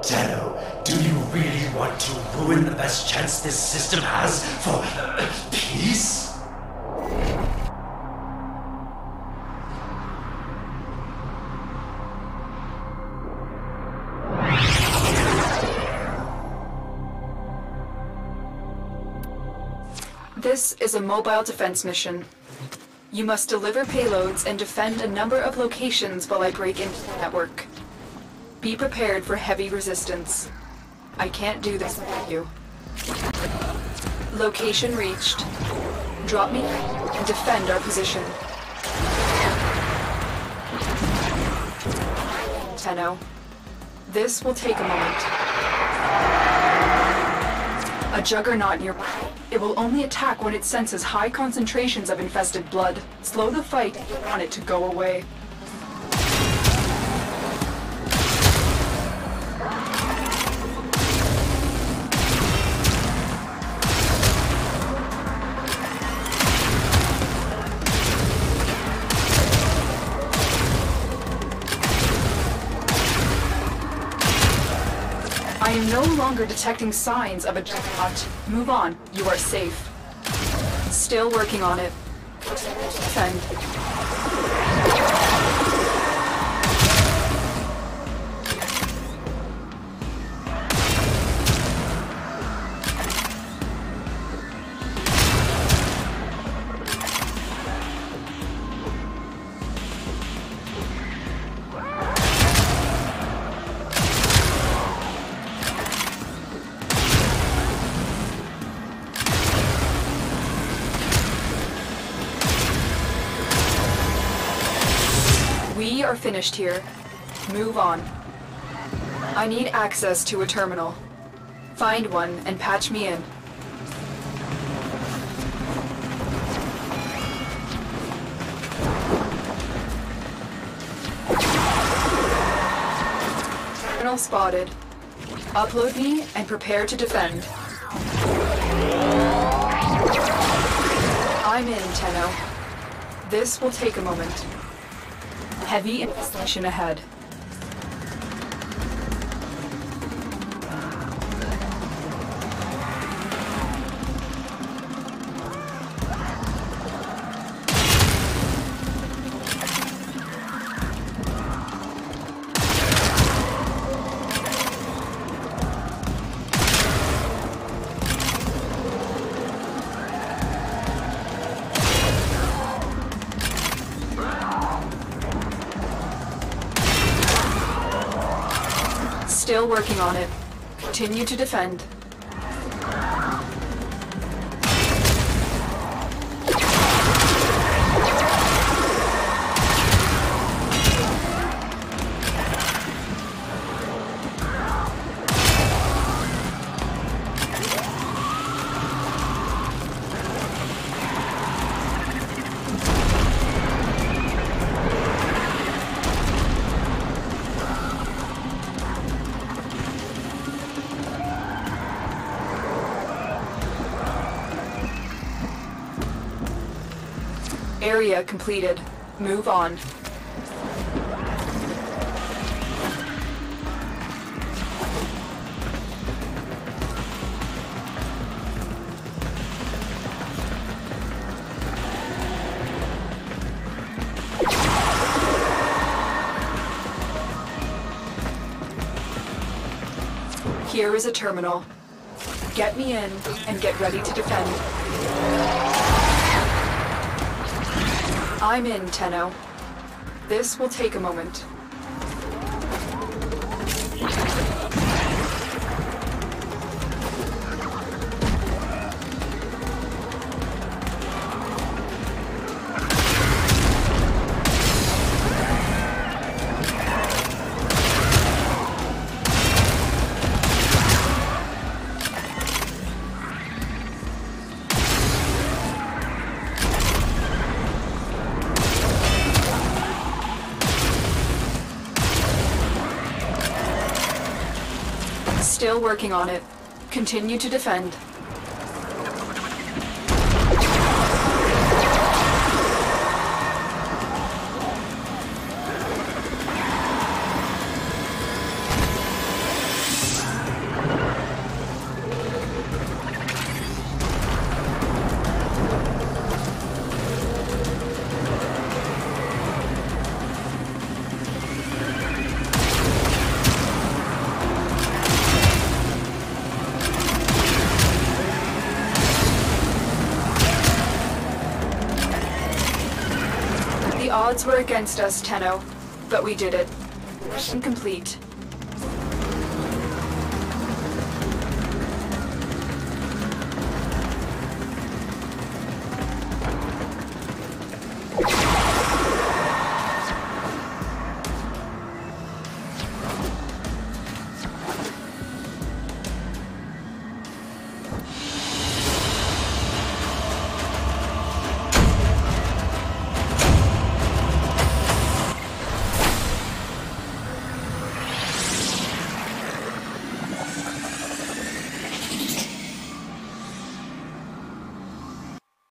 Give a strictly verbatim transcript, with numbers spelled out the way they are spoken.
Dano, do you really want to ruin the best chance this system has for uh, peace? This is a mobile defense mission. You must deliver payloads and defend a number of locations while I break into the network. Be prepared for heavy resistance. I can't do this without you. Location reached. Drop me and defend our position. Tenno. This will take a moment. A juggernaut nearby. It will only attack when it senses high concentrations of infested blood. Slow the fight if you want it to go away. I am no longer detecting signs of a juggernaut. Move on. You are safe. Still working on it. Defend. We are finished here. Move on. I need access to a terminal. Find one and patch me in. Terminal spotted. Upload me and prepare to defend. I'm in, Tenno. This will take a moment. Heavy infestation ahead. Still working on it. Continue to defend. Area completed. Move on. Here is a terminal. Get me in and get ready to defend. I'm in, Tenno. This will take a moment. Still working on it. Continue to defend. odds were against us, Tenno, but we did it. Mission complete.